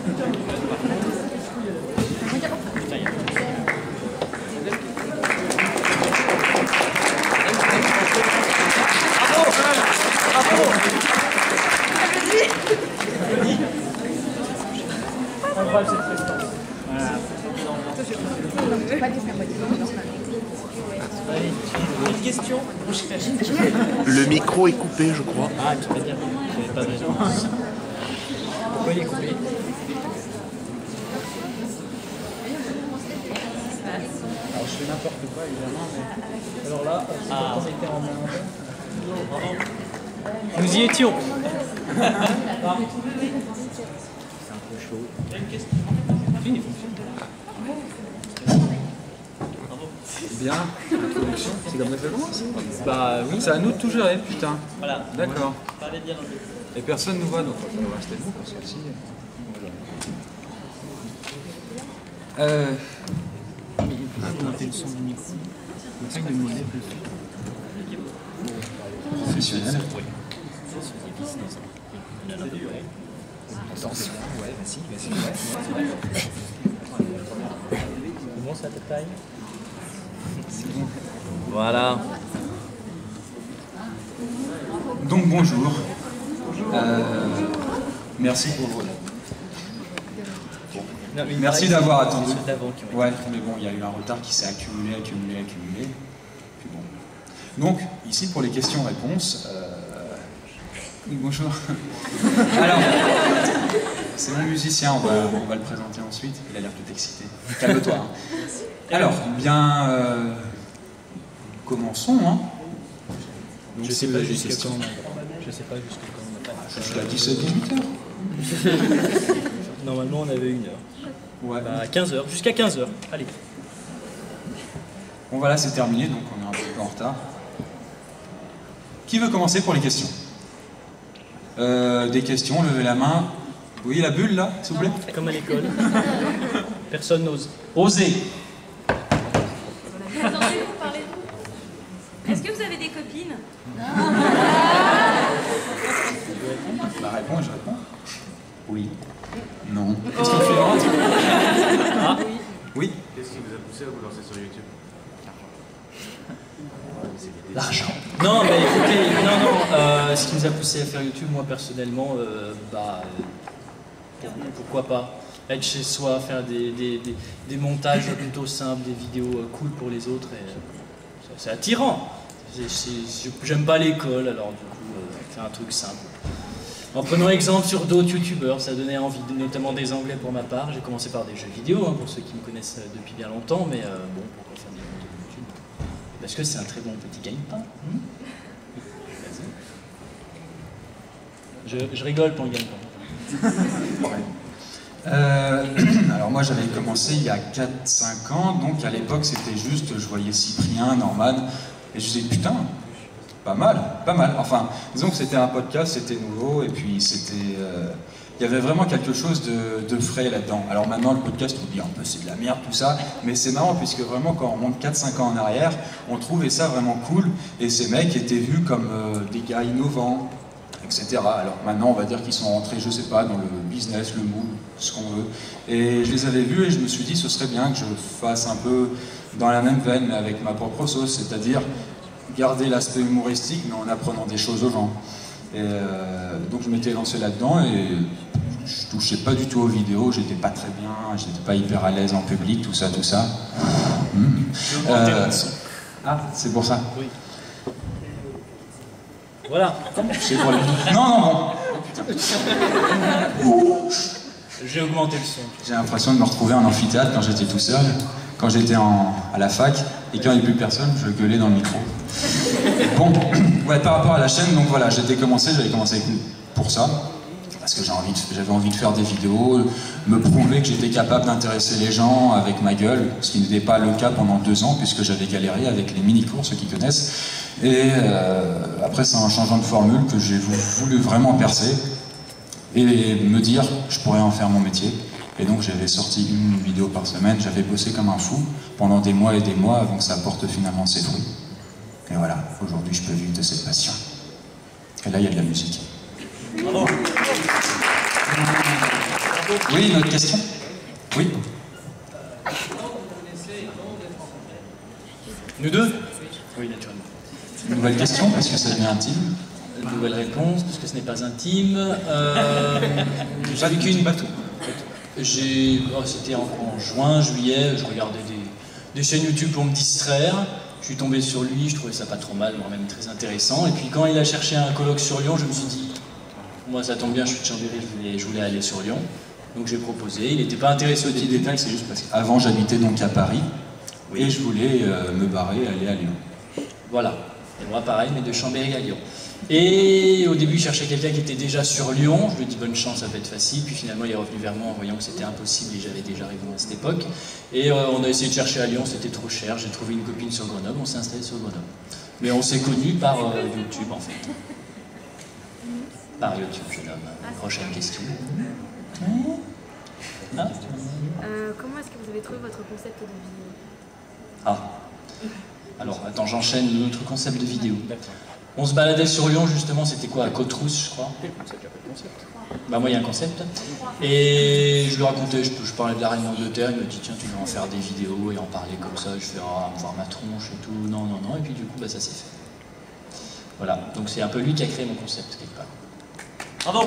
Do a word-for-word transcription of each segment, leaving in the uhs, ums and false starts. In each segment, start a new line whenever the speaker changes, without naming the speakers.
Une question.
Le micro est coupé, je crois.
Ah, tu vas dire. J'avais pas raison. Pourquoi il est coupé? Alors je fais n'importe quoi évidemment, mais... Alors là, ah. On était en main. Nous y étions. C'est un peu chaud. Il y a une question. Oui, il fonctionne.
Bien, introduction. C'est comme ça que ça commence?
Bah oui.
C'est à nous de tout gérer, putain.
Voilà.
D'accord.
Parlez bien un peu.
Et personne nous voit, donc on va rester debout parce que si. Euh.
Augmenter le son du micro. C'est de monter plus.
Professionnel.
Attention. Ouais, vas-y, vas-y. Comment ça te taille? Voilà.
Donc bonjour. Euh, merci pour vos...
Non,
Merci d'avoir attendu.
Ceux d'avant qui ont
Ouais, mais bon, il y a eu un retard qui s'est accumulé, accumulé, accumulé. Puis bon. Donc, ici pour les questions-réponses. Euh... Bonjour. Alors, c'est mon musicien, on va, on va le présenter ensuite. Il a l'air tout excité. Calme-toi. Hein. Alors, bien, euh, commençons. Hein. Donc,
je sais pas jusqu'à
questions.
quand. Je sais pas jusqu'à quand on n'a pas.
Jusqu'à dix-sept dix-huit heures.
Normalement, on avait une heure.
Ouais.
Bah, quinze heures. Jusqu'à quinze heures. Allez.
Bon, voilà, c'est terminé, donc on est un peu en retard. Qui veut commencer pour les questions? euh, Des questions, levez la main. Oui, la bulle là, s'il vous plaît.
Comme à l'école. Personne n'ose.
Osez.
Présentez-vous, parlez-vous. Est-ce que vous avez des copines?
Bah réponds et je réponds. Oui. Non. Question suivante.
Ah.
Oui.
Qu'est-ce qui vous a poussé à vous lancer sur YouTube?
L'argent.
Non, mais écoutez, non, non. Euh, ce qui nous a poussé à faire YouTube, moi personnellement, euh, bah, euh, pourquoi pas être chez soi, faire des, des, des, des montages plutôt simples, des vidéos euh, cool pour les autres. Et c'est attirant. J'aime pas l'école, alors du coup, euh, faire un truc simple. En prenant exemple sur d'autres youtubeurs, ça donnait envie, notamment des anglais pour ma part. J'ai commencé par des jeux vidéo, hein, pour ceux qui me connaissent depuis bien longtemps, mais euh, bon, pourquoi faire des vidéos YouTube? Parce que c'est un très bon petit gagne-pain. Hmm je, je rigole pour le gagne-pain.
Euh, alors moi j'avais commencé il y a quatre cinq ans, donc à l'époque c'était juste, je voyais Cyprien, Norman, et je me disais putain, pas mal, pas mal. Enfin, disons que c'était un podcast, c'était nouveau, et puis c'était... Euh, il y avait vraiment quelque chose de, de frais là-dedans. Alors maintenant le podcast, on dit un peu c'est de la merde tout ça, mais c'est marrant puisque vraiment quand on remonte quatre cinq ans en arrière, on trouvait ça vraiment cool, et ces mecs étaient vus comme euh, des gars innovants, et cetera. Alors maintenant on va dire qu'ils sont rentrés, je sais pas, dans le business, le mood, ce qu'on veut. Et je les avais vus et je me suis dit ce serait bien que je fasse un peu dans la même veine mais avec ma propre sauce, c'est-à-dire garder l'aspect humoristique mais en apprenant des choses aux gens. Et euh, donc je m'étais lancé là-dedans et je touchais pas du tout aux vidéos, j'étais pas très bien, j'étais pas hyper à l'aise en public, tout ça, tout ça. Mmh. Euh, ah, c'est pour ça.
Oui. Voilà.
C'est pour les... Non, non, non.
J'ai augmenté le son.
J'ai l'impression de me retrouver en amphithéâtre quand j'étais tout seul, quand j'étais en... à la fac, et quand il n'y avait plus personne, je gueulais dans le micro. Bon, ouais, par rapport à la chaîne, donc voilà, j'étais commencé, j'avais commencé pour ça, parce que j'avais envie, de... envie de faire des vidéos, me prouver que j'étais capable d'intéresser les gens avec ma gueule, ce qui n'était pas le cas pendant deux ans, puisque j'avais galéré avec les mini-cours, ceux qui connaissent. Et euh, après, c'est en changeant de formule que j'ai voulu vraiment percer et me dire je pourrais en faire mon métier. Et donc j'avais sorti une vidéo par semaine, j'avais bossé comme un fou pendant des mois et des mois avant que ça porte finalement ses fruits. Et voilà, aujourd'hui je peux vivre de cette passion. Et là il y a de la musique.
Bravo.
Oui, une autre question? Oui.
Nous deux? Oui, naturellement.
Une nouvelle question, parce que ça devient intime.
Une nouvelle réponse, parce que ce n'est pas intime. Euh, J'ai vécu une bateau. J'ai, oh, c'était en, en juin, juillet, je regardais des, des chaînes YouTube pour me distraire. Je suis tombé sur lui, je trouvais ça pas trop mal, voire même très intéressant. Et puis quand il a cherché un colloque sur Lyon, je me suis dit, moi ça tombe bien, je suis de Chambéry, je voulais, je voulais aller sur Lyon. Donc j'ai proposé, il n'était pas intéressé au
Petit
début.
détail, c'est juste parce qu'avant j'habitais donc à Paris, et je voulais euh, me barrer, aller à Lyon.
Voilà, et moi pareil, mais de Chambéry à Lyon. Et au début, il cherchait quelqu'un qui était déjà sur Lyon. Je lui ai dit bonne chance, ça va être facile. Puis finalement, il est revenu vers moi en voyant que c'était impossible et j'avais déjà raison à cette époque. Et euh, on a essayé de chercher à Lyon, c'était trop cher. J'ai trouvé une copine sur Grenoble, on s'est installé sur Grenoble. Mais on s'est connus par euh, YouTube en fait. Par YouTube, jeune homme. Prochaine question. Ah.
Euh, comment est-ce que vous avez trouvé votre concept de vidéo?
Ah. Alors, attends, j'enchaîne notre concept de vidéo. On se baladait sur Lyon, justement, c'était quoi, à Côte-Rousse, je crois. Bah moi, il y a un concept. Et je lui racontais, je, je parlais de la reine d'Angleterre, il me dit, tiens, tu veux en faire des vidéos et en parler comme ça. Je fais, ah, voir ma tronche et tout. Non, non, non. Et puis du coup, bah, ça s'est fait. Voilà, donc c'est un peu lui qui a créé mon concept, quelque part. Bravo.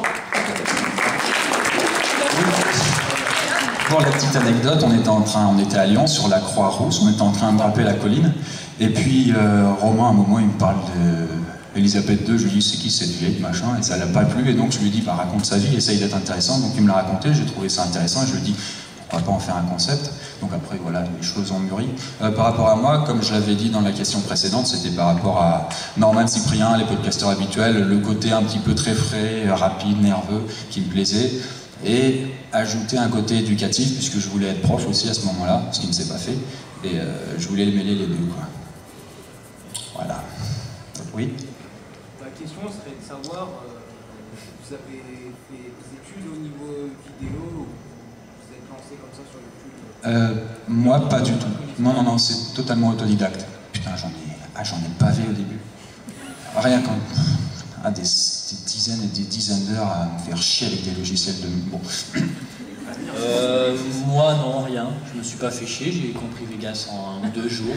Pour la petite anecdote, on était en train, on était à Lyon sur la Croix-Rousse, on était en train de grimper la colline, et puis euh, Romain à un moment il me parle d'Elisabeth deux, je lui dis c'est qui cette vieille machin, et ça l'a pas plu, et donc je lui dis bah raconte sa vie, essaye d'être intéressant, donc il me l'a raconté, j'ai trouvé ça intéressant, et je lui dis pourquoi pas en faire un concept, donc après voilà, les choses ont mûri. Euh, par rapport à moi, comme je l'avais dit dans la question précédente, c'était par rapport à Norman Cyprien, les podcasteurs habituels, le côté un petit peu très frais, rapide, nerveux, qui me plaisait. Et ajouter un côté éducatif, puisque je voulais être prof aussi à ce moment-là, ce qui ne s'est pas fait, et euh, je voulais mêler les deux, quoi. Voilà. Oui.
Ma question serait de savoir, euh, vous avez fait des études au niveau vidéo, ou vous êtes lancé comme ça sur YouTube?
euh, Moi, pas du tout. Non, non, non, c'est totalement autodidacte. Putain, j'en ai, ah, j'en ai pavé au début. Rien qu'en... Ah, des, des dizaines et des dizaines d'heures à me faire chier avec des logiciels de... Bon.
Euh, moi, non, rien. Je me suis pas fait chier, j'ai compris Vegas en un ou deux jours.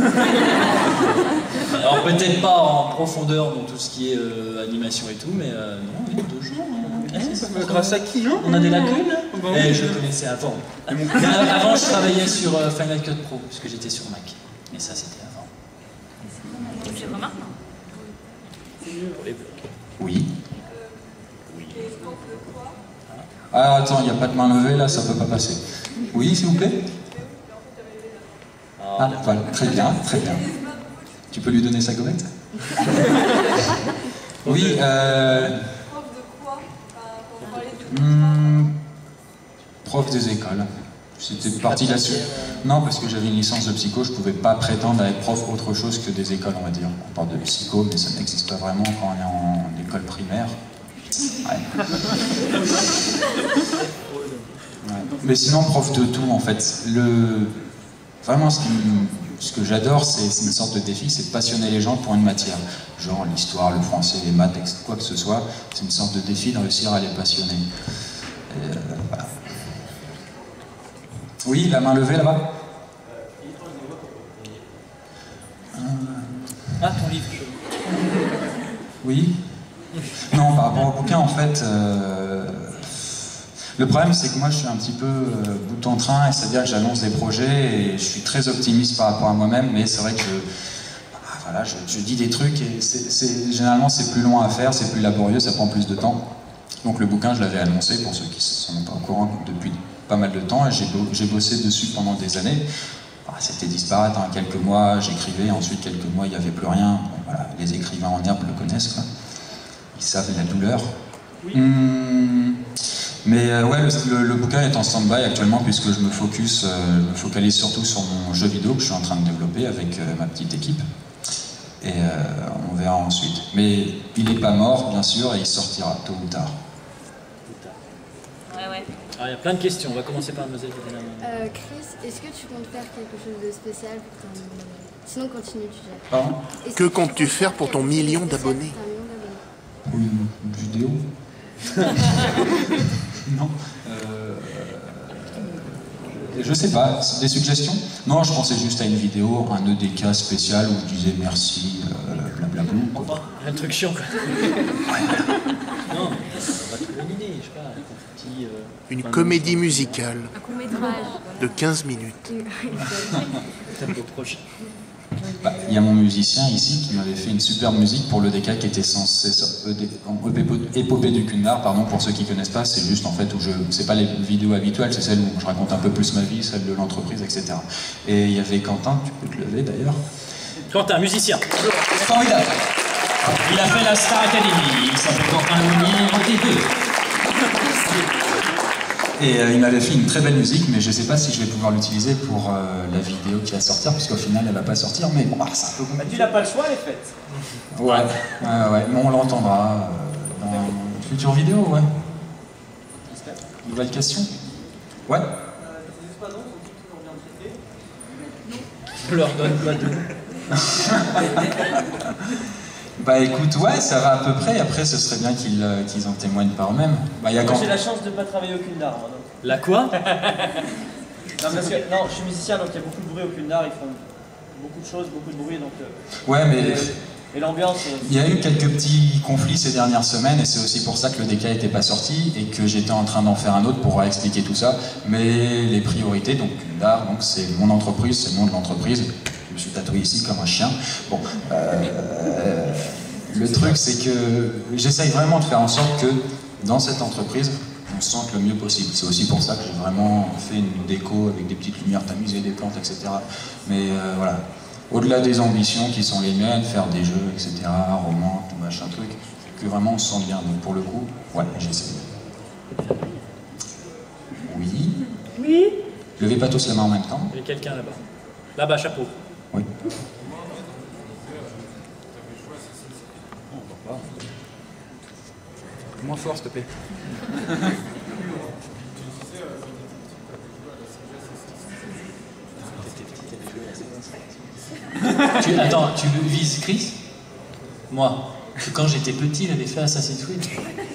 Alors peut-être pas en profondeur dans tout ce qui est euh, animation et tout, mais euh, non, oui, deux jours. Euh,
Grâce à qui, non?
On a des lacunes.
Bon.
Et je connaissais avant. Mais avant, je travaillais sur euh, Final Cut Pro, puisque j'étais sur Mac. Mais ça, c'était avant.
C'est Romain?
Oui. Ah, attends, il n'y a pas de main levée, là, ça peut pas passer. Oui, s'il vous plaît? Ah, voilà, très bien, très bien. Tu peux lui donner sa gommette? Oui, euh...
Prof de quoi? Pour parler de...
hmm, prof des écoles. C'était parti là-dessus. Non, parce que j'avais une licence de psycho, je pouvais pas prétendre à être prof autre chose que des écoles, on va dire. On parle de psycho, mais ça n'existe pas vraiment quand on est en école primaire. Ouais. Ouais. Mais sinon, prof de tout, en fait. Le... Vraiment, ce, qui... ce que j'adore, c'est une sorte de défi, c'est de passionner les gens pour une matière. Genre l'histoire, le français, les maths, quoi que ce soit. C'est une sorte de défi de réussir à les passionner. Et, euh, voilà. Oui, la main levée là-bas.
Ah, ton livre.
Oui. Non, par rapport au bouquin, en fait, euh, le problème, c'est que moi, je suis un petit peu euh, bout en train, et c'est-à-dire que j'annonce des projets, et je suis très optimiste par rapport à moi-même, mais c'est vrai que je, ah, voilà, je, je dis des trucs, et c'est, c'est, généralement, c'est plus long à faire, c'est plus laborieux, ça prend plus de temps. Donc le bouquin, je l'avais annoncé, pour ceux qui ne sont pas au courant, depuis pas mal de temps, et j'ai bossé dessus pendant des années. Ah, c'était disparate, hein, quelques mois, j'écrivais, ensuite quelques mois, il n'y avait plus rien. Bon, voilà, les écrivains en herbe le connaissent, quoi. Ils savent la douleur. Oui. Hum, mais euh, ouais, le, le, le bouquin est en stand-by actuellement, puisque je me focus, euh, je me focalise surtout sur mon jeu vidéo que je suis en train de développer avec euh, ma petite équipe. Et euh, on verra ensuite. Mais il n'est pas mort, bien sûr, et il sortira tôt ou tard.
Ouais, ouais.
Ah, il y a plein de questions, on va commencer par Mademoiselle Catherine.
Euh, Chris, est-ce que tu comptes faire quelque chose de spécial pour ton... Sinon, continue, tu gères.
Pardon?
Que comptes-tu faire pour ton million d'abonnés?
Une vidéo? Non. Euh, je sais pas, des suggestions? Non, je pensais juste à une vidéo, un E D K spécial où je disais merci, euh, blablabla.
Quoi. Un truc chiant, quoi. Non, on va trouver une idée, je sais pas, un petit... Euh,
Une comédie musicale
Un court-métrage.
de quinze minutes.
Tempo proche.
Bah, il y a mon musicien ici qui m'avait fait une superbe musique pour l'E D K qui était censé en épopée du Kundar, pardon, pour ceux qui connaissent pas, c'est juste en fait où je, c'est pas les vidéos habituelles, c'est celle où je raconte un peu plus ma vie, celle de l'entreprise, et cetera. Et il y avait Quentin, tu peux te lever d'ailleurs.
Quentin, musicien.
Formidable.
Il a fait la Star Academy, il s'appelle Quentin Mounier, O T deux.
Et euh, il m'avait fait une très belle musique, mais je ne sais pas si je vais pouvoir l'utiliser pour euh, la vidéo qui va sortir, puisqu'au final elle va pas sortir, mais bon, c'est un peu compliqué.
Tu n'as pas le choix, elle est faite.
Ouais, ouais, ouais, mais on l'entendra euh, dans une future vidéo, ouais. Nouvelle question? Ouais.
Je leur donne pas de...
Bah écoute, ouais, ça va à peu près, après ce serait bien qu'ils euh, qu'ils en témoignent par eux-mêmes. Bah, y a
Moi
quand...
j'ai la chance de ne pas travailler au Kundar. Moi, donc.
La quoi?
Non, parce que non, je suis musicien donc il y a beaucoup de bruit au Kundar, ils font beaucoup de choses, beaucoup de bruit donc. Euh,
Ouais, mais...
et, et l'ambiance. Euh,
Il y a eu quelques petits conflits ces dernières semaines et c'est aussi pour ça que le D K n'était pas sorti et que j'étais en train d'en faire un autre pour expliquer tout ça. Mais les priorités, donc Kundar, donc c'est mon entreprise, c'est le nom de l'entreprise. Je me suis tatoué ici comme un chien. Bon, euh, le truc c'est que j'essaye vraiment de faire en sorte que dans cette entreprise, on se sente le mieux possible. C'est aussi pour ça que j'ai vraiment fait une déco avec des petites lumières tamisées, des plantes, et cetera. Mais euh, voilà. Au-delà des ambitions qui sont les miennes, faire des jeux, et cetera, romans, tout machin truc, que vraiment on se sent bien. Donc pour le coup, ouais, j'essaie. Oui.
Oui.
Levez pas tous la main en même temps.
Il y a quelqu'un là-bas. Là-bas, chapeau.
Oui.
Moins fort, s'il te plaît.
Tu, attends, tu vises Chris? Moi, que quand j'étais petit, j'avais fait Assassin's Creed.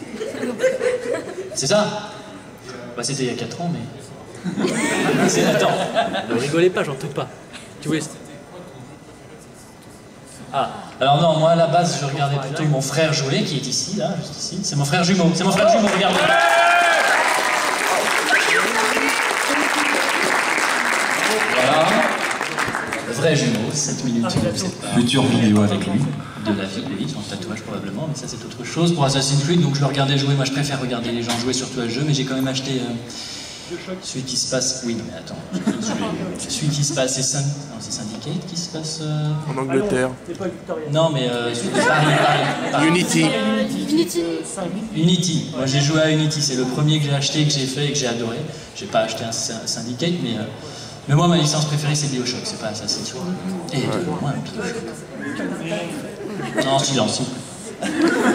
C'est ça? Bah c'était il y a quatre ans, mais... Attends, ne rigolez pas, j'en doute pas. Tu voulais... Ah, alors non, moi à la base, je regardais plutôt mon frère jouer, qui est ici, là, juste ici. C'est mon frère jumeau, c'est mon frère jumeau, regardez. Voilà. Vrai jumeau, sept minutes,
Future vidéo avec lui.
de la vie, oui, son tatouage probablement, mais ça c'est autre chose. Pour Assassin's Creed, donc je le regardais jouer, moi je préfère regarder les gens jouer surtout à ce jeu, mais j'ai quand même acheté euh, celui qui se passe... Oui, non mais attends, celui qui se passe, c'est Synd... Syndicate qui se passe... Euh...
En Angleterre.
Non mais euh, celui de Paris, Paris, Paris.
Unity.
Unity.
Unity, moi j'ai joué à Unity, c'est le premier que j'ai acheté, que j'ai fait et que j'ai adoré. J'ai pas acheté un Syndicate, mais... Euh... Mais moi, ma licence préférée, c'est Bioshock, c'est pas Assassin's Creed. Et de loin, Bioshock. Non, silence.
Il y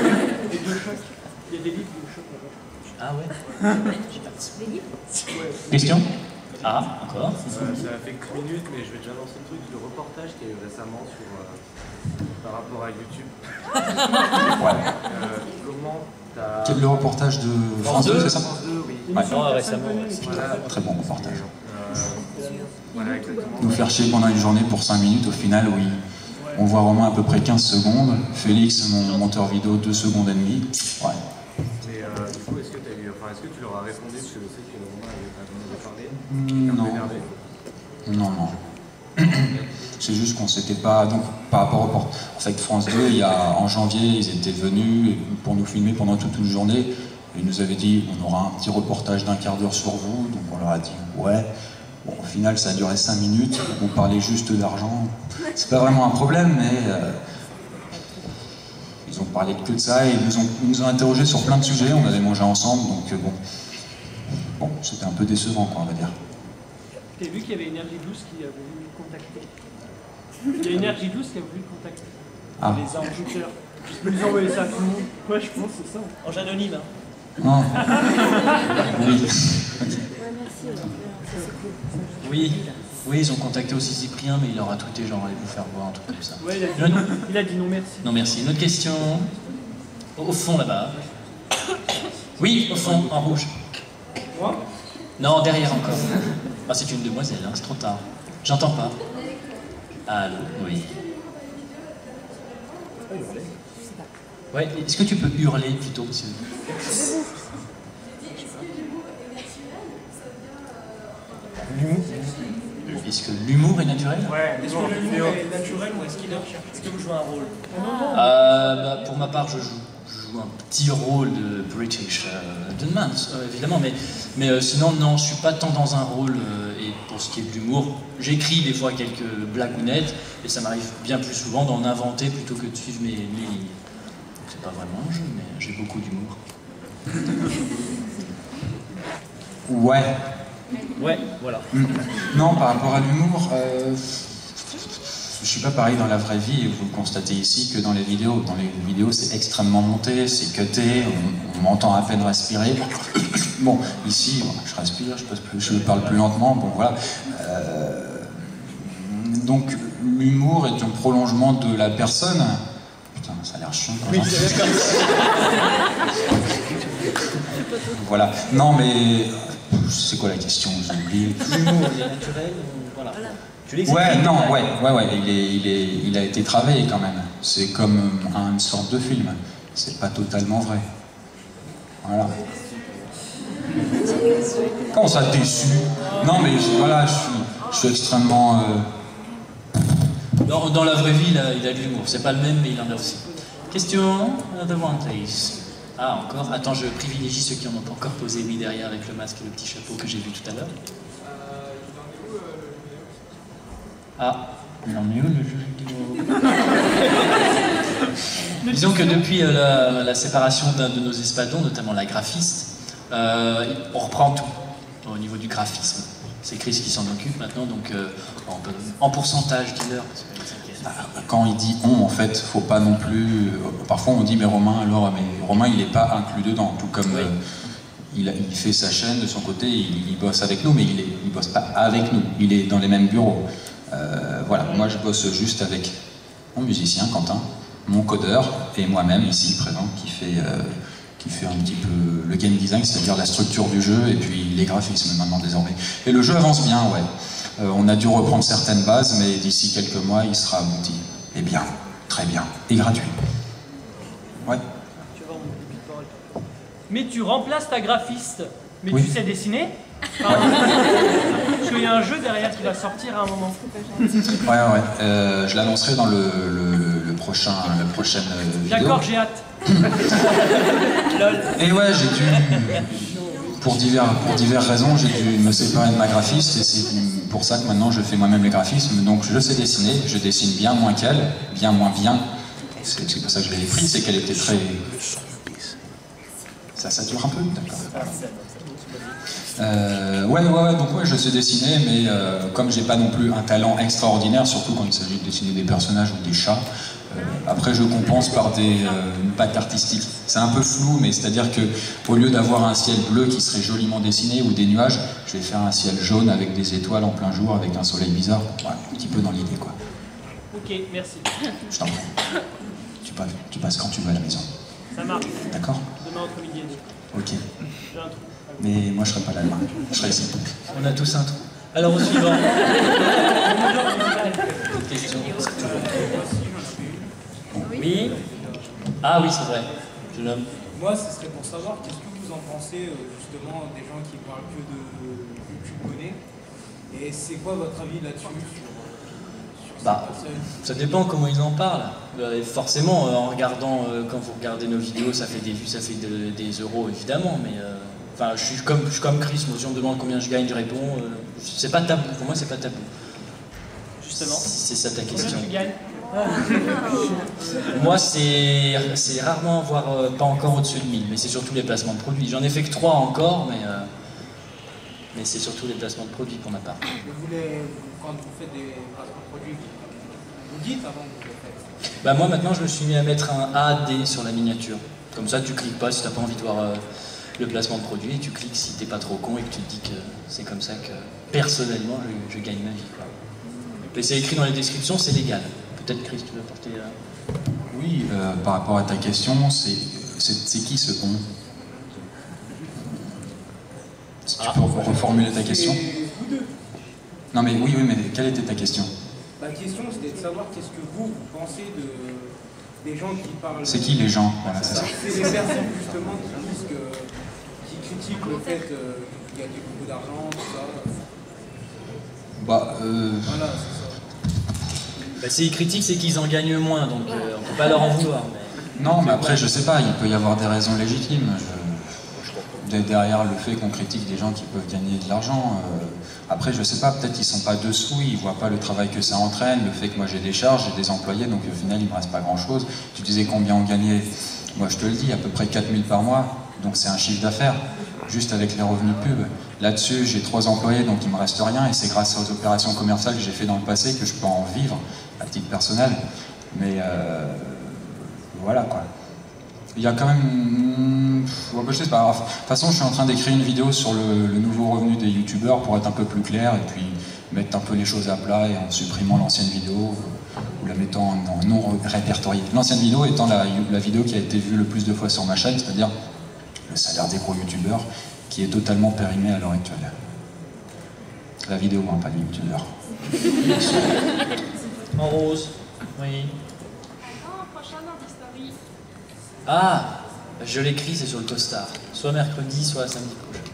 a des livres Bioshock là-bas.
Ah ouais? Question? Ah, encore?
Ça, ça fait que minutes, mais je vais déjà lancer le truc du reportage qu'il y a eu récemment sur, euh, par rapport à YouTube.
Ouais.
Euh, comment t'as...
Quel le reportage de France deux, c'est ça?
France deux, oui.
Ouais.
Non, récemment, ouais.
Voilà.
Très bon reportage.
Euh, voilà, exactement.
Nous faire chier pendant une journée pour cinq minutes, au final, oui. On voit vraiment à peu près quinze secondes. Félix, mon monteur vidéo, deux secondes et demie. Ouais.
Mais euh, du coup, est-ce que, t'as eu, enfin, est-ce que tu leur as répondu, parce que je sais que Romain avait parlé.
Mm, non. Non, non. C'est juste qu'on s'était pas... Donc, par rapport au port... En fait, France deux, il y a, en janvier, ils étaient venus pour nous filmer pendant toute une journée. Et ils nous avaient dit, on aura un petit reportage d'un quart d'heure sur vous. Donc, on leur a dit, ouais. Bon, au final, ça a duré cinq minutes. On parlait juste d'argent. C'est pas vraiment un problème, mais... Euh, ils ont parlé que de ça et ils nous ont, ils nous ont interrogés sur plein de sujets. On allait manger ensemble, donc euh, bon... Bon, c'était un peu décevant, quoi, on va dire.
T'as vu qu'il y avait Énergie douze qui a voulu le contacter. Il y a Énergie douze qui a voulu le contacter.
Ah.
Les envoûteurs. Je peux vous envoyer ça à tout le monde. Ouais, je pense que c'est ça. En anonyme, hein.
Non. Oui.
Oui, oui, ils ont contacté aussi Cyprien, mais il leur a tweeté genre allez vous faire voir, un truc comme ça.
Ouais, il a dit, non, il a dit non merci.
Non merci. Une autre question. Au, au fond là-bas. Oui, au fond, en rouge.
Moi?
Non, derrière encore. Ah, c'est une demoiselle, hein, c'est trop tard. J'entends pas. Allô, oui. Ouais, est-ce que tu peux hurler plutôt, monsieur? Est-ce que l'humour est naturel?
Ouais, est-ce que l'humour est naturel ou est-ce qu'il est recherché?
Est-ce que vous jouez un rôle?
euh, bah, Pour ma part, je joue, je joue un petit rôle de British euh, gentleman, euh, évidemment, mais, mais euh, sinon, non, je suis pas tant dans un rôle, euh, et pour ce qui est de l'humour, j'écris des fois quelques blagounettes, et ça m'arrive bien plus souvent d'en inventer plutôt que de suivre mes, mes lignes. Donc c'est pas vraiment un jeu, mais j'ai beaucoup d'humour.
Ouais.
Ouais, voilà.
Mm. Non, par rapport à l'humour, euh, je suis pas pareil dans la vraie vie, et vous le constatez ici, que dans les vidéos. Dans les vidéos, c'est extrêmement monté, c'est cuté, on, on m'entend à peine respirer. Bon, ici, je respire, je, plus, je parle plus lentement, bon voilà. Euh, donc, l'humour est un prolongement de la personne. Putain, ça a l'air chiant quand même. Voilà. Non, mais... C'est quoi la question? J'ai oublié.
L'humour est naturel, voilà. Tu
ouais, non, ouais, ouais, ouais, il, est, il, est, il a été travaillé quand même. C'est comme une sorte de film. C'est pas totalement vrai. Voilà. Comment ça, déçu? Non, mais je, voilà, je suis, je suis extrêmement... Euh...
Dans, dans la vraie vie, il a, il a de l'humour. C'est pas le même, mais il en a aussi. Question, another one, please. Ah, encore. Attends, je privilégie ceux qui en ont pas encore posé, mis derrière avec le masque et le petit chapeau que j'ai vu tout à l'heure. Ah, il en est où le jeu vidéo? Disons que depuis euh, la, la séparation d'un de nos espadons, notamment la graphiste, euh, on reprend tout au niveau du graphisme. C'est Chris qui s'en occupe maintenant, donc euh, en, en pourcentage, dis-leur.
Quand il dit on, en fait, faut pas non plus... Euh, parfois on dit mais Romain, alors, mais Romain il n'est pas inclus dedans, tout comme... Oui. Euh, il, a, il fait sa chaîne de son côté, il, il bosse avec nous, mais il, est, il bosse pas avec nous, il est dans les mêmes bureaux. Euh, voilà, moi je bosse juste avec mon musicien, Quentin, mon codeur, et moi-même ici présent, qui fait, euh, qui fait un petit peu le game design, c'est-à-dire la structure du jeu, et puis les graphismes maintenant désormais. Et le jeu avance bien, ouais. Euh, on a dû reprendre certaines bases, mais d'ici quelques mois, il sera abouti. Et bien, très bien, et gratuit. Ouais.
Mais tu remplaces ta graphiste. Mais
oui.
Tu sais dessiner? Parce qu'il y a un jeu derrière qui va sortir à un moment.
Ouais, ouais. Euh, je l'annoncerai dans le, le, le prochain, le prochain euh, vidéo.
D'accord, j'ai hâte.
Et ouais, j'ai dû... Pour divers, pour diverses raisons, j'ai dû me séparer de ma graphiste et c'est pour ça que maintenant je fais moi-même les graphismes. Donc je sais dessiner, je dessine bien moins qu'elle, bien moins bien. C'est pour ça que je l'ai pris, c'est qu'elle était très... Ça sature un peu, d'accord. Euh, ouais, ouais, ouais, donc ouais, je sais dessiner, mais euh, comme j'ai pas non plus un talent extraordinaire, surtout quand il s'agit de dessiner des personnages ou des chats, euh, après je compense par des, euh, une patte artistique. C'est un peu flou, mais c'est-à-dire que au lieu d'avoir un ciel bleu qui serait joliment dessiné ou des nuages, je vais faire un ciel jaune avec des étoiles en plein jour, avec un soleil bizarre. Voilà, un petit peu dans l'idée, quoi.
Ok, merci.
Je t'en prie. Tu passes, tu passes quand tu veux à la maison.
Ça marche.
D'accord?
Demain entre midi et deux.
Ok.
J'ai un trou.
Mais moi je serai pas là demain. Je serai ici.
On a tous un trou. Alors au suivant. Question. Oui. Ah oui, c'est vrai. Je l'homme.
Moi, ce serait pour savoir qu'est-ce que vous en pensez justement des gens qui parlent que de YouTube Monnaie. Et c'est quoi votre avis là-dessus sur, sur
bah, ça dépend comment ils en parlent. Euh, forcément, euh, en regardant, euh, quand vous regardez nos vidéos, ça fait des vues, ça fait de, des euros évidemment, mais euh, enfin, je suis comme, je suis comme Chris. Moi, si on me demande combien je gagne, je réponds. Euh, c'est pas tabou. Pour moi, c'est pas tabou.
Justement.
C'est ça ta question.
Combien tu gagnes?
Moi, c'est rarement, voire euh, pas encore au-dessus de mille, mais c'est surtout les placements de produits. J'en ai fait que trois encore, mais, euh, mais c'est surtout les placements de produits pour ma part.
Vous voulez, quand vous faites des placements de produits, vous dites avant que vous le faites?
Bah moi, maintenant, je me suis mis à mettre un A D sur la miniature. Comme ça, tu cliques pas si tu n'as pas envie de voir euh, le placement de produit, et tu cliques si t'es pas trop con et que tu te dis que c'est comme ça que, personnellement, je, je gagne ma vie, quoi. Et c'est écrit dans les descriptions, c'est légal. Peut-être, Chris, tu veux apporter... Euh...
Oui, euh, par rapport à ta question, c'est qui ce on? Si tu peux reformuler ta question. Non mais oui, oui, mais quelle était ta question?
La question c'était de savoir qu'est-ce que vous, vous pensez de, des gens qui parlent...
C'est qui les gens? Voilà, c'est ça.
C'est les personnes justement qui disent que, qui critiquent le fait euh, qu'il y a beaucoup d'argent, tout ça.
Bah, euh...
Voilà, c'est ça.
Bah, s'ils critiquent, c'est qu'ils en gagnent moins, donc euh, on peut pas leur en vouloir. Mais...
Non, mais après, je sais pas, il peut y avoir des raisons légitimes. Je... Derrière le fait qu'on critique des gens qui peuvent gagner de l'argent, euh... après, je sais pas, peut-être qu'ils sont pas dessous, ils voient pas le travail que ça entraîne, le fait que moi j'ai des charges, j'ai des employés, donc au final, il me reste pas grand-chose. Tu disais combien on gagnait? Moi, je te le dis, à peu près quatre mille par mois, donc c'est un chiffre d'affaires, juste avec les revenus pub. Là-dessus, j'ai trois employés, donc il me reste rien, et c'est grâce aux opérations commerciales que j'ai fait dans le passé que je peux en vivre, à titre personnel. Mais euh, voilà quoi. Il y a quand même... Je sais pas. De toute façon, je suis en train d'écrire une vidéo sur le, le nouveau revenu des youtubeurs pour être un peu plus clair et puis mettre un peu les choses à plat et en supprimant l'ancienne vidéo ou la mettant en non répertoriée. L'ancienne vidéo étant la, la vidéo qui a été vue le plus de fois sur ma chaîne, c'est-à-dire le salaire des gros youtubeurs qui est totalement périmé à l'heure actuelle. La vidéo, hein, pas les youtubeurs.
En rose, oui.
Quand prochain dans Discovery?
Ah, je l'écris, c'est sur le costard. Soit mercredi, soit samedi prochain.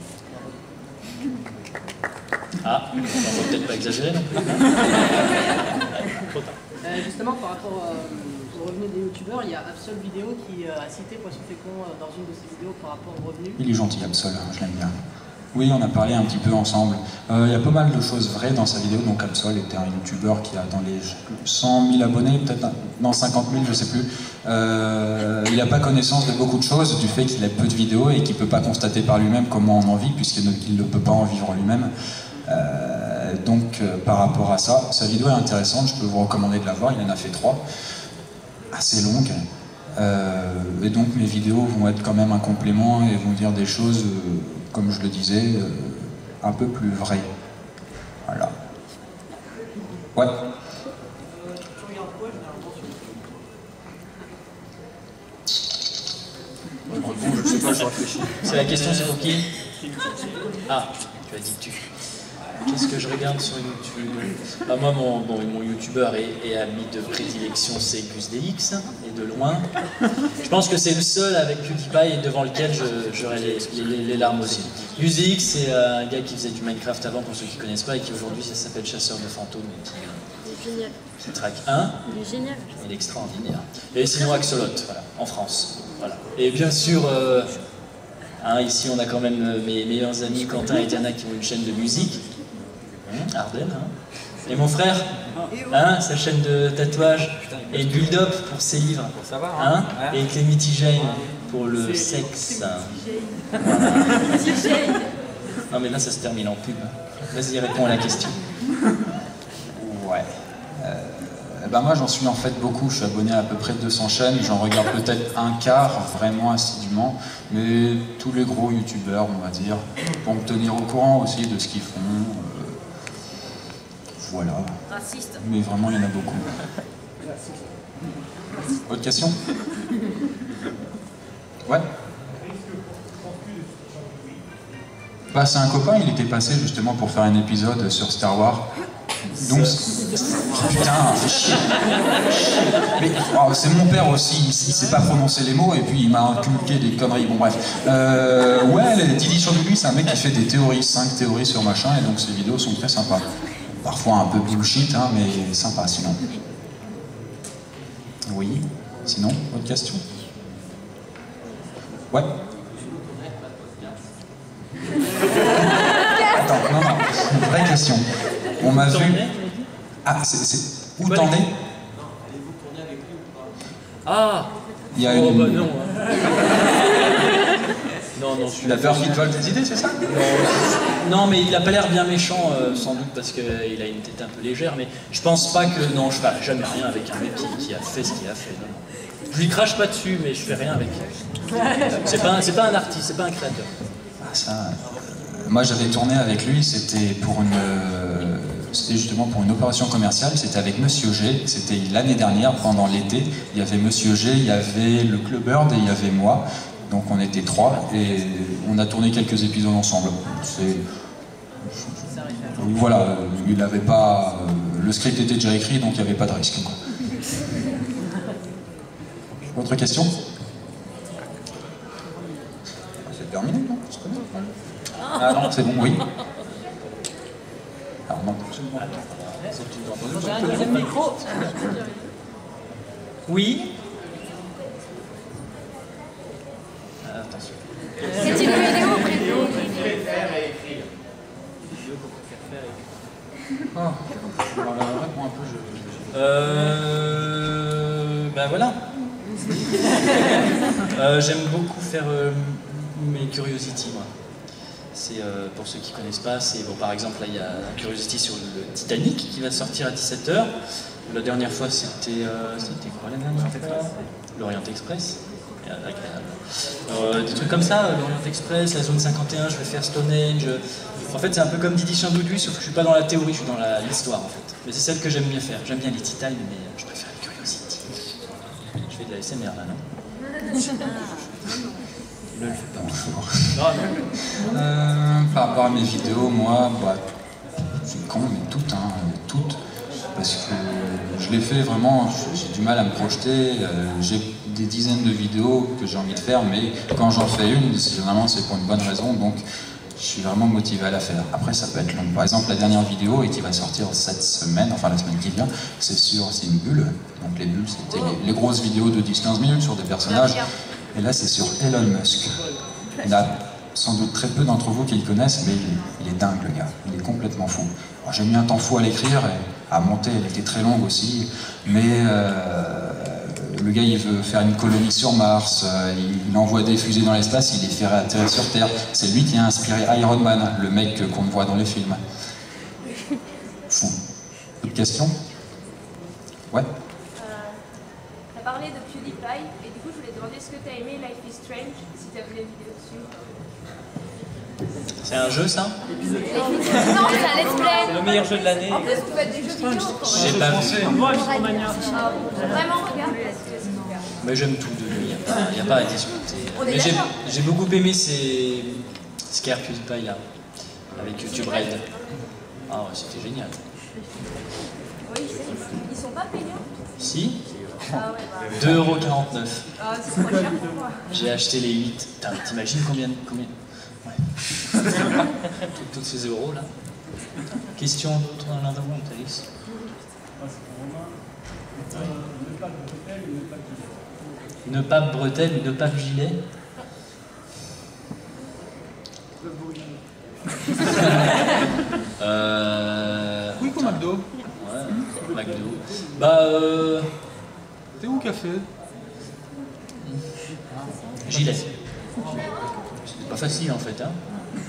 Ah, on faut peut-être pas exagérer non plus. Trop tard.
Euh, justement, par rapport euh, aux revenus des youtubeurs, il y a Absol Vidéo qui euh, a cité Poisson Fécond euh, dans une de ses vidéos par rapport aux revenus.
Il est gentil, Absol, je l'aime bien. Oui, on a parlé un petit peu ensemble. Euh, il y a pas mal de choses vraies dans sa vidéo. Donc Absol était un youtubeur qui a dans les cent mille abonnés, peut-être, non, cinquante mille, je sais plus. Euh, il n'a pas connaissance de beaucoup de choses, du fait qu'il a peu de vidéos et qu'il ne peut pas constater par lui-même comment on en vit, puisqu'il ne peut pas en vivre lui-même. Euh, donc euh, par rapport à ça, sa vidéo est intéressante, je peux vous recommander de la voir, il en a fait trois, assez longues. Euh, et donc mes vidéos vont être quand même un complément et vont dire des choses, euh, comme je le disais, euh, un peu plus vraies. Voilà. Ouais.
Je sais pas, je réfléchis. C'est la question, c'est pour qui? Ah, tu as dit tu. Qu'est-ce que je regarde sur YouTube? Ah, moi, mon, bon, mon youtubeur et, et ami de prédilection, c'est GusDX, et de loin. Je pense que c'est le seul avec PewDiePie et devant lequel j'aurais les, les, les larmes aussi. GusDX, c'est euh, un gars qui faisait du Minecraft avant, pour ceux qui ne connaissent pas, et qui aujourd'hui s'appelle Chasseur de fantômes.
C'est génial.
C'est track un.
Il est génial.
Il est extraordinaire. Et sinon Axolot, voilà, en France. Voilà. Et bien sûr, euh, hein, ici on a quand même euh, mes meilleurs amis Quentin et Diana qui ont une chaîne de musique. Hum, Ardennes, hein. Et mon frère, hein, sa chaîne de tatouage. Et Build-Up pour ses livres. Hein, et Clémity Jane pour le sexe. Voilà. Non mais là ça se termine en pub. Vas-y, réponds à la question.
Ouais. Euh, ben moi j'en suis en fait beaucoup, je suis abonné à à peu près deux cents chaînes, j'en regarde peut-être un quart vraiment assidûment, mais tous les gros youtubeurs on va dire, pour me tenir au courant aussi de ce qu'ils font. Euh, voilà.
Raciste.
Mais vraiment il y en a beaucoup. Autre question? Ouais. Bah c'est un copain, il était passé justement pour faire un épisode sur Star Wars. Donc, putain, fais chier. Mais oh, c'est mon père aussi, il, il sait pas prononcer les mots et puis il m'a inculqué des conneries, bon bref. Euh, ouais, Didi sur lui, c'est un mec qui fait des théories, cinq théories sur machin, et donc ses vidéos sont très sympas. Parfois un peu bullshit, hein, mais sympa sinon. Oui, sinon, autre question? Ouais. Attends, non, non, une vraie question. On m'a vu... Ah, c'est... Où t'en es?
Ah,
il y a
oh,
une...
bah non. non, non, je suis...
La peur qu'il te vole tes idées, c'est ça?
Non, non, mais il a pas l'air bien méchant, euh, sans doute parce qu'il a une tête un peu légère, mais je pense pas que... Non, je ferai jamais rien avec un mec qui, qui a fait ce qu'il a fait. Non. Je lui crache pas dessus, mais je fais rien avec. C'est pas, c'est pas un artiste, c'est pas un créateur.
Ah, ça... Euh, moi, j'avais tourné avec lui, c'était pour une... Euh, c'était justement pour une opération commerciale, c'était avec Monsieur G, c'était l'année dernière, pendant l'été, il y avait Monsieur G, il y avait le Clubbird et il y avait moi, Donc on était trois et on a tourné quelques épisodes ensemble. C'est... Voilà, il n'avait pas... Le script était déjà écrit, donc il n'y avait pas de risque, quoi. Autre question? C'est terminé, non? Ah non, c'est bon, oui. Alors non,
J'ai un deuxième micro.
Oui. Ah, attention.
C'est une vidéo
Préférer faire et écrire.
Ah, alors, réponds un peu, je...
Euh... Ben voilà. euh, J'aime beaucoup faire euh, mes Curiosity, moi. C'est, euh, pour ceux qui ne connaissent pas, c'est, bon, par exemple, là, il y a un Curiosity sur le Titanic qui va sortir à dix-sept heures. La dernière fois, c'était... Euh, c'était quoi la dernière fois? L'Orient Express. Agréable. Euh, des trucs comme ça, l'Orient Express, la zone cinquante et un, je vais faire Stonehenge. En fait, c'est un peu comme Didi Chamboudu, sauf que je suis pas dans la théorie, je suis dans la, l'histoire, en fait. Mais c'est celle que j'aime bien faire. J'aime bien les Titans, mais je préfère les Curiosity. Je fais de la S M R, là, non? Ne le fais pas.
Bonjour. Euh, par rapport à mes vidéos, moi, bah, c'est con, mais toutes, hein, toutes. Parce que je l'ai fait vraiment, j'ai du mal à me projeter. Euh, j'ai des dizaines de vidéos que j'ai envie de faire, mais quand j'en fais une, généralement c'est pour une bonne raison, donc je suis vraiment motivé à la faire. Après, ça peut être long. Par exemple, la dernière vidéo, et qui va sortir cette semaine, enfin la semaine qui vient, c'est sur, c'est une bulle. Donc les bulles, c'était les, les grosses vidéos de dix quinze minutes sur des personnages. Et là, c'est sur Elon Musk. Il y en a sans doute très peu d'entre vous qui le connaissent, mais il est, il est dingue, le gars. Il est complètement fou. J'ai mis un temps fou à l'écrire et à monter. Elle était très longue aussi. Mais euh, le gars, il veut faire une colonie sur Mars. Euh, il, il envoie des fusées dans l'espace. Il les fait atterrir sur Terre. C'est lui qui a inspiré Iron Man, le mec qu'on voit dans les films. Fou. Autre question? Ouais.
T'as parlé de PewDiePie, et du coup je voulais te demander est-ce que t'as aimé Life is Strange, si t'as vu la vidéo dessus.
C'est un jeu, ça?
Non, c'est un let's play.
C'est le meilleur jeu de l'année.
En plus, tu fais du jeu vidéo.
J'ai pas vu.
Ah, vraiment, regarde, parce que c'est super.
Mais j'aime tout de lui, il n'y a, a pas à discuter.
On est
Mais j'ai,
d'accord.
j'ai beaucoup aimé ces Scare PewDiePie là, avec YouTube Red. Ah ouais, c'était génial.
Oui, je sais, ils sont pas payants.
Si?
Ah ouais, bah.
deux euros quarante-neuf.
Ah, c'est trop cher pour moi.
J'ai acheté les huit. Putain, t'imagines combien, combien... Ouais. Tous ces euros là. Question d'autres en avant, Thalys? Une pape bretelle, une pape gilet. euh...
Oui, pour McDo.
Ouais, McDo. Bah euh...
T'es où, café?
Gilet. C'est pas facile en fait, hein.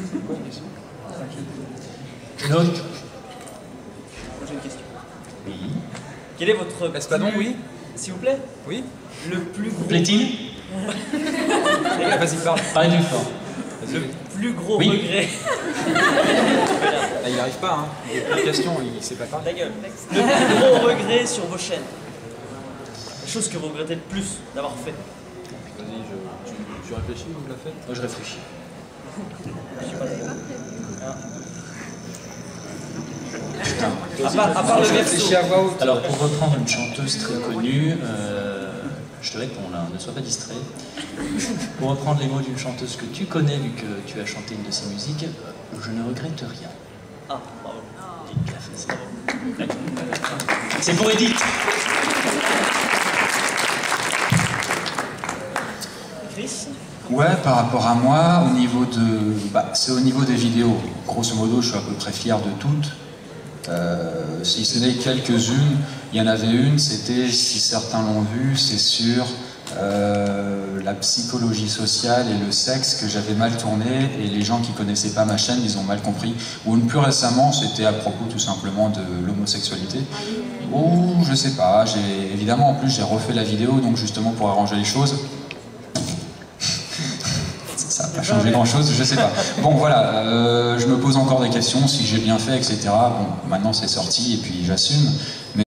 Une autre?
J'ai une question.
Oui.
Quel est votre...
Espadon, oui.
S'il vous plaît?
Oui.
Le plus gros...
Plaît-il?
Vas-y, parle.
Parlez du fort.
Le plus gros
Oui.
regret...
Là, il arrive pas, hein. Il y a plus de questions, il sait pas parler.
Ta gueule. Le plus gros regret sur vos chaînes. La chose que vous regrettez le plus d'avoir fait.
Vas-y, je, tu, tu réfléchis ou la fête?
Moi je réfléchis.
À part, à part le verso.
à voix haute.
Alors pour reprendre une chanteuse très connue, euh, je te réponds là, ne sois pas distrait. Pour reprendre les mots d'une chanteuse que tu connais, vu que tu as chanté une de ses musiques, euh, je ne regrette rien.
Ah, bravo.
Edith l'a fait, c'est C'est pour Edith.
Chris?
Ouais, par rapport à moi, au niveau de, bah, c'est au niveau des vidéos. Grosso modo, je suis à peu près fier de toutes. Euh, si ce n'est quelques-unes, il y en avait une, c'était, si certains l'ont vu, c'est sur euh, la psychologie sociale et le sexe que j'avais mal tourné, et les gens qui connaissaient pas ma chaîne, ils ont mal compris. Ou une plus récemment, c'était à propos tout simplement de l'homosexualité. Ou je sais pas, j'ai évidemment en plus j'ai refait la vidéo, donc justement pour arranger les choses. Ça n'a pas changé grand chose, je sais pas. Bon voilà, euh, je me pose encore des questions, si j'ai bien fait, et cetera. Bon, maintenant c'est sorti et puis j'assume. Mais